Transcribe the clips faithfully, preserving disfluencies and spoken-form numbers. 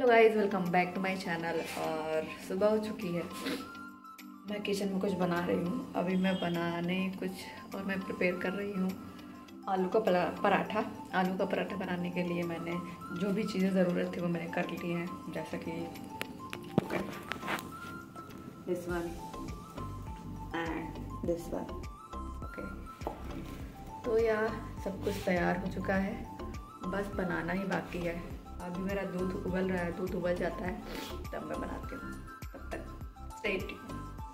Guys, welcome back to my channel. और सुबह हो चुकी है, मैं किचन में कुछ बना रही हूँ। अभी मैं बनाने कुछ और मैं प्रिपेयर कर रही हूँ आलू का पराठा। आलू का पराठा बनाने के लिए मैंने जो भी चीज़ें ज़रूरत थी वो मैंने कर ली हैं, जैसा कि this one and this one. Okay, तो यह सब कुछ तैयार हो चुका है, बस बनाना ही बाकी है। अभी मेरा दूध उबल रहा है, दूध उबल जाता है तब मैं बनाती हूँ। तब तक स्टे ट्यून्ड।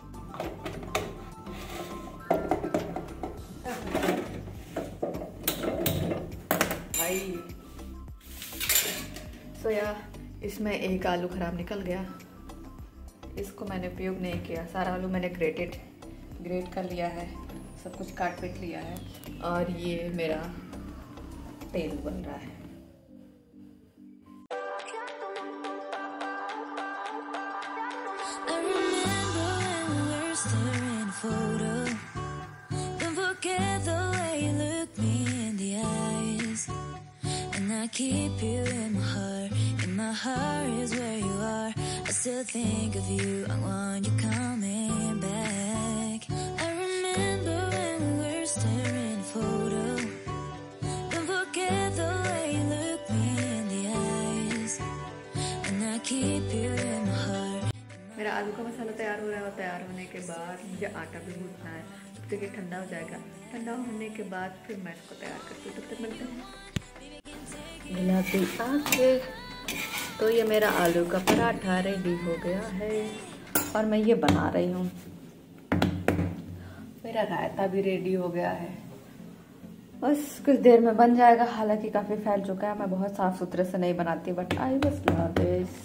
भाई सो या इसमें एक आलू ख़राब निकल गया, इसको मैंने उपयोग नहीं किया। सारा आलू मैंने ग्रेटेड ग्रेट कर लिया है, सब कुछ काट पीट लिया है। और ये मेरा तेल बन रहा है। Photo. Don't forget the way you look me in the eyes, and I keep you in my heart. In my heart is where you are. I still think of you. I want you coming back. I remember when we were staring photo. Don't forget the way you look me in the eyes, and I keep you in my heart. मेरा आलू का मसाला तैयार हो रहा है और तैयार होने के बाद मुझे आटा भी गूंथना है, तब तक ये ठंडा हो जाएगा। ठंडा होने के बाद फिर मैं इसको तैयार करती हूँ। तब तक मिलते हैं। गुलाबी आँखें। तो ये मेरा आलू का पराठा रेडी हो गया है और मैं ये बना रही हूँ। मेरा रायता भी रेडी हो गया है, बस कुछ देर में बन जाएगा। हालांकि काफ़ी फैल चुका है, मैं बहुत साफ़ सुथरे से नहीं बनाती, बट आई बस love this.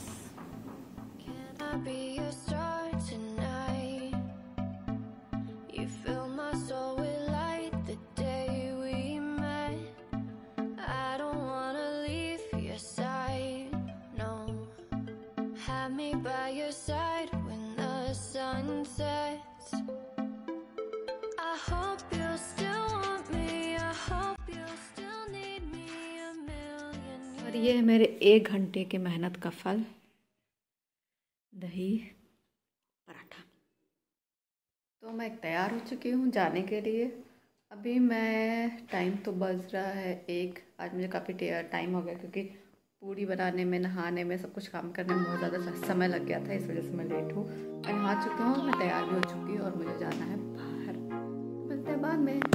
Me by your side when the sun sets. I hope you still want me. I hope you still need me a million. और ये है मेरे एक घंटे की मेहनत का फल, दही पराठा। तो मैं तैयार हो चुकी हूँ जाने के लिए। अभी मैं टाइम तो बज रहा है एक। आज मुझे काफ़ी टाइम हो गया क्योंकि पूड़ी बनाने में, नहाने में, सब कुछ काम करने में बहुत ज़्यादा समय लग गया था, इस वजह से मैं लेट हूँ। मैं नहा चुकी हूँ, मैं तैयार भी हो चुकी हूँ और मुझे जाना है बाहर। मिलते हैं बाद में।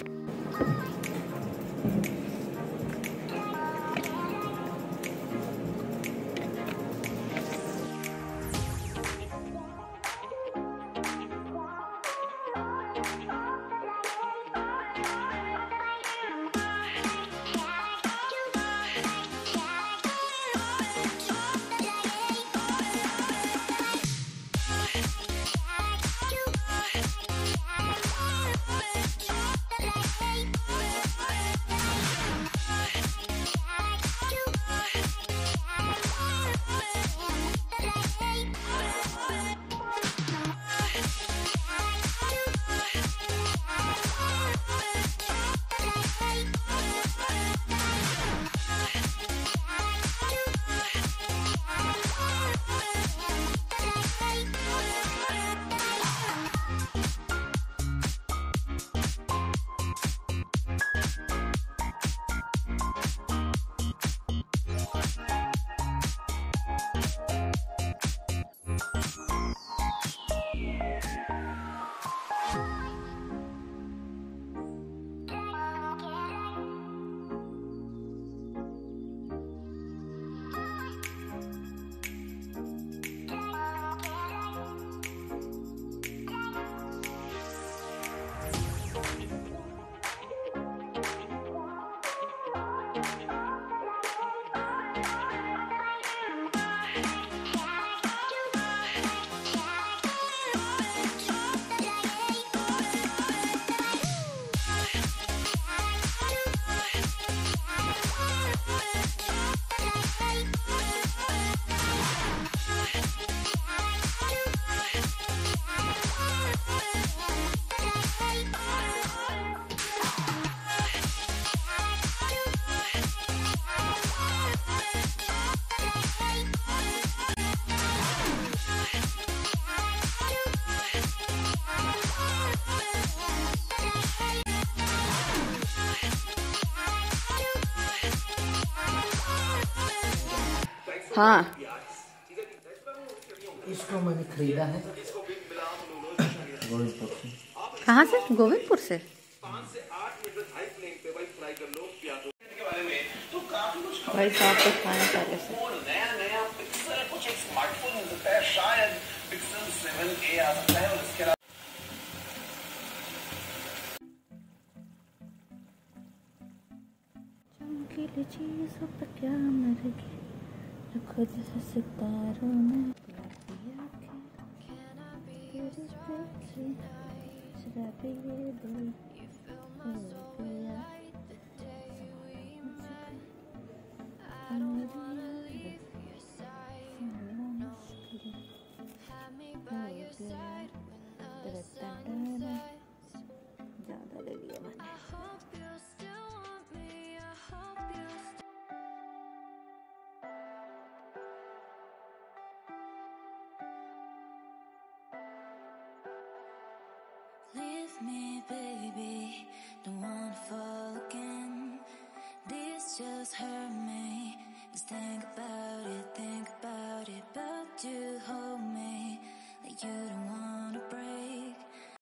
हाँ, इसको मैंने खरीदा है गोविंदपुर से। कहाँ से? गोविंदपुर से। भाई साहब तो खाने पहले से। नया नया पिक्सल कुछ एक स्मार्टफोन हो सकता है, शायद पिक्सल सेवन ए आ सकता है। और इसके अलावा चमकीली चीज़ों पर क्या मर गई जो खुद से सितारों में लगी आँखें, तेरे पे शराबी ये दिल हो गया। ज़्यादा ले लिया मैंने। Leave me, baby, don't wanna fall again. This just hurt me. Just think about it, think about it. But you hold me like you don't